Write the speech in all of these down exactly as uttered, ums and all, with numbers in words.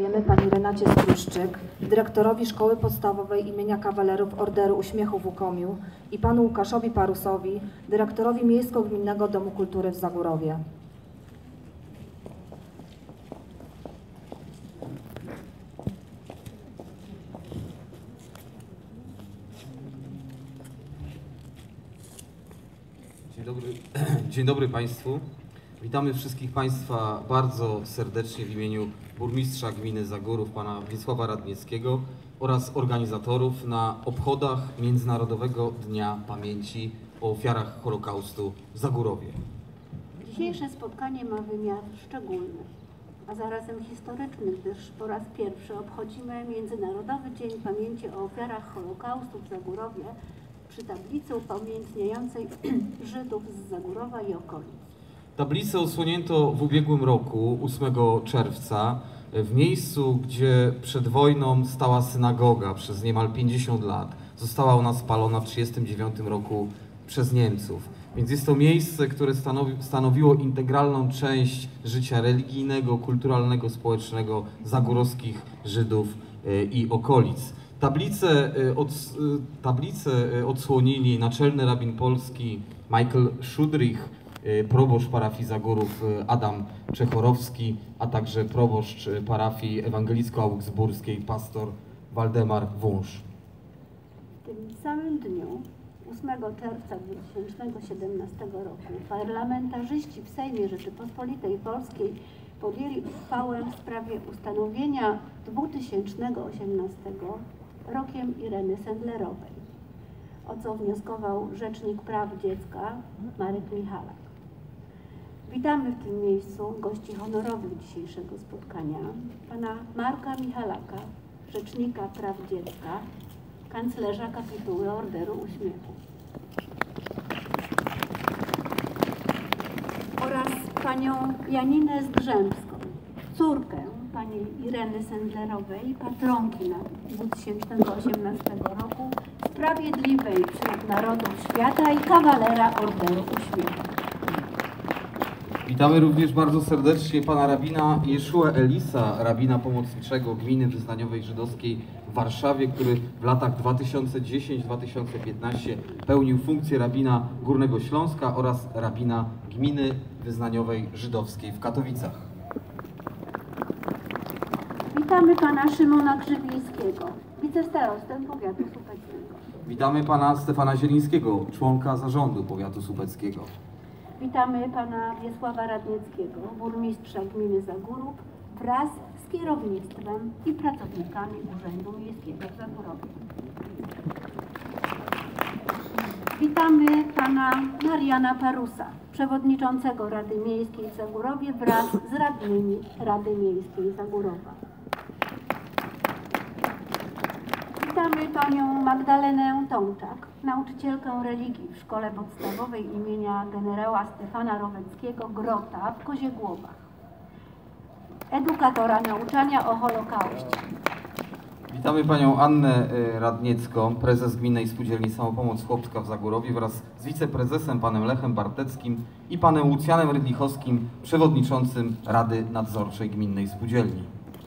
Dziękujemy pani Renacie Struszczyk, dyrektorowi Szkoły Podstawowej imienia Kawalerów Orderu Uśmiechu w Łukomiu i panu Łukaszowi Parusowi, dyrektorowi Miejsko-Gminnego Domu Kultury w Zagórowie. Dzień dobry, dzień dobry Państwu. Witamy wszystkich Państwa bardzo serdecznie w imieniu burmistrza gminy Zagórów, pana Wiesława Radnieckiego oraz organizatorów na obchodach Międzynarodowego Dnia Pamięci o Ofiarach Holokaustu w Zagórowie. Dzisiejsze spotkanie ma wymiar szczególny, a zarazem historyczny, gdyż po raz pierwszy obchodzimy Międzynarodowy Dzień Pamięci o Ofiarach Holokaustu w Zagórowie przy tablicy upamiętniającej Żydów z Zagórowa i okolic. Tablicę osłonięto w ubiegłym roku, ósmego czerwca, w miejscu, gdzie przed wojną stała synagoga przez niemal pięćdziesiąt lat. Została ona spalona w tysiąc dziewięćset trzydziestym dziewiątym roku przez Niemców. Więc jest to miejsce, które stanowi, stanowiło integralną część życia religijnego, kulturalnego, społecznego zagórowskich Żydów i okolic. Tablicę, od, tablicę odsłonili naczelny rabin polski Michael Szudrich, proboszcz parafii Zagórów Adam Czechorowski, a także proboszcz parafii ewangelicko-augsburskiej pastor Waldemar Wunsz. W tym samym dniu, ósmego czerwca dwa tysiące siedemnastego roku, parlamentarzyści w Sejmie Rzeczypospolitej Polskiej podjęli uchwałę w sprawie ustanowienia dwa tysiące osiemnastego rokiem Ireny Sendlerowej, o co wnioskował Rzecznik Praw Dziecka Marek Michalak. Witamy w tym miejscu gości honorowych dzisiejszego spotkania, pana Marka Michalaka, Rzecznika Praw Dziecka, kanclerza kapituły Orderu Uśmiechu, oraz panią Janinę Zgrzębską, córkę pani Ireny Sendlerowej, patronki na dwa tysiące osiemnastego roku, Sprawiedliwej wśród Narodów Świata i kawalera Orderu Uśmiechu. Witamy również bardzo serdecznie pana rabina Jeszua Elisa, rabina pomocniczego gminy wyznaniowej żydowskiej w Warszawie, który w latach dwa tysiące dziesiątym do dwa tysiące piętnastego pełnił funkcję rabina Górnego Śląska oraz rabina gminy wyznaniowej żydowskiej w Katowicach. Witamy pana Szymona Krzywińskiego, wicestarostę powiatu słupeckiego. Witamy pana Stefana Zielińskiego, członka zarządu powiatu słupeckiego. Witamy pana Wiesława Radnieckiego, burmistrza gminy Zagórów, wraz z kierownictwem i pracownikami Urzędu Miejskiego w Zagórowie. Witamy pana Mariana Parusa, przewodniczącego Rady Miejskiej w Zagórowie wraz z radnymi Rady Miejskiej Zagórowa. Witamy panią Magdalenę Tomczak, nauczycielkę religii w Szkole Podstawowej imienia generała Stefana Roweckiego Grota w Koziegłowach, edukatora nauczania o Holokauście. Witamy panią Annę Radniecką, prezes Gminnej Spółdzielni Samopomoc Chłopska w Zagórowie wraz z wiceprezesem panem Lechem Barteckim i panem Łucjanem Rydlichowskim, przewodniczącym Rady Nadzorczej Gminnej Spółdzielni.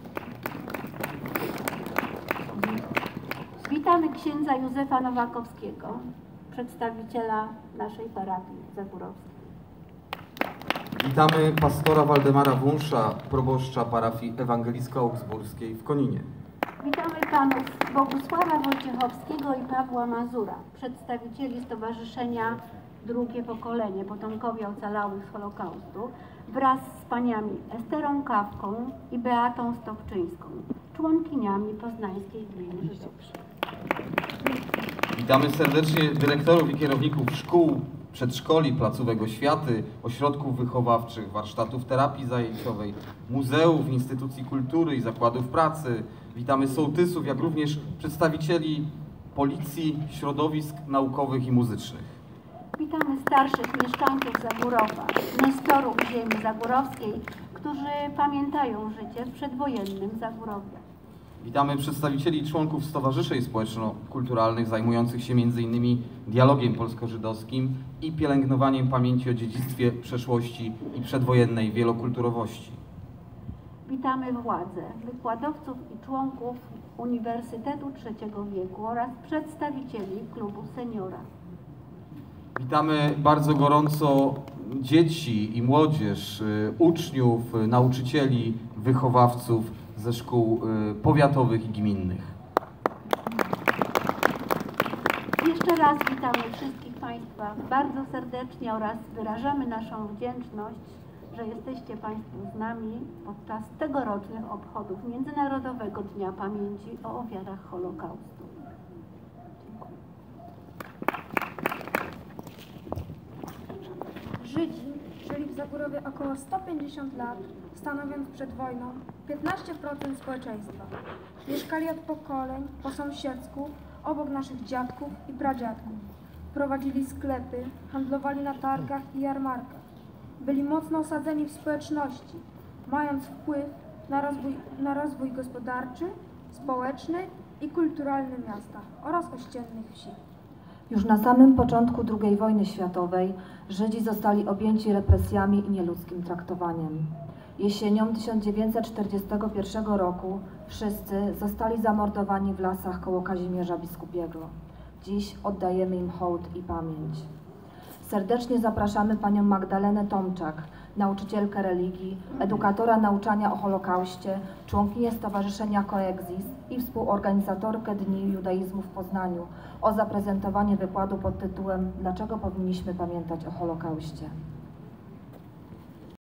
Witamy księdza Józefa Nowakowskiego, przedstawiciela naszej parafii zagórowskiej. Witamy pastora Waldemara Wunsza, proboszcza parafii ewangelicko-augsburskiej w Koninie. Witamy panów Bogusława Wojciechowskiego i Pawła Mazura, przedstawicieli Stowarzyszenia Drugie Pokolenie, potomkowie ocalałych z Holokaustu, wraz z paniami Esterą Kawką i Beatą Stowczyńską, członkiniami Poznańskiej Gminy Żydowskiej. Witamy serdecznie dyrektorów i kierowników szkół, przedszkoli, placówek oświaty, ośrodków wychowawczych, warsztatów terapii zajęciowej, muzeów, instytucji kultury i zakładów pracy. Witamy sołtysów, jak również przedstawicieli policji, środowisk naukowych i muzycznych. Witamy starszych mieszkańców Zagórowa, nestorów ziemi zagórowskiej, którzy pamiętają życie w przedwojennym Zagórowie. Witamy przedstawicieli i członków stowarzyszeń społeczno-kulturalnych zajmujących się między innymi dialogiem polsko-żydowskim i pielęgnowaniem pamięci o dziedzictwie przeszłości i przedwojennej wielokulturowości. Witamy władze, wykładowców i członków Uniwersytetu Trzeciego Wieku oraz przedstawicieli Klubu Seniora. Witamy bardzo gorąco dzieci i młodzież, y, uczniów, y, nauczycieli, wychowawców ze szkół y, powiatowych i gminnych. Jeszcze raz witamy wszystkich Państwa bardzo serdecznie oraz wyrażamy naszą wdzięczność, że jesteście Państwo z nami podczas tegorocznych obchodów Międzynarodowego Dnia Pamięci o Ofiarach Holokaustu. Żydzi żyli w Zagórowie około sto pięćdziesiąt lat, stanowiąc przed wojną piętnaście procent społeczeństwa. Mieszkali od pokoleń po sąsiedzku, obok naszych dziadków i pradziadków. Prowadzili sklepy, handlowali na targach i jarmarkach. Byli mocno osadzeni w społeczności, mając wpływ na rozwój, na rozwój gospodarczy, społeczny i kulturalny miasta oraz ościennych wsi. Już na samym początku drugiej wojny światowej Żydzi zostali objęci represjami i nieludzkim traktowaniem. Jesienią tysiąc dziewięćset czterdziestego pierwszego roku wszyscy zostali zamordowani w lasach koło Kazimierza Biskupiego. Dziś oddajemy im hołd i pamięć. Serdecznie zapraszamy panią Magdalenę Tomczak, nauczycielkę religii, edukatora nauczania o Holokauście, członkinię Stowarzyszenia Coexist i współorganizatorkę Dni Judaizmu w Poznaniu o zaprezentowanie wykładu pod tytułem „Dlaczego powinniśmy pamiętać o Holokauście?”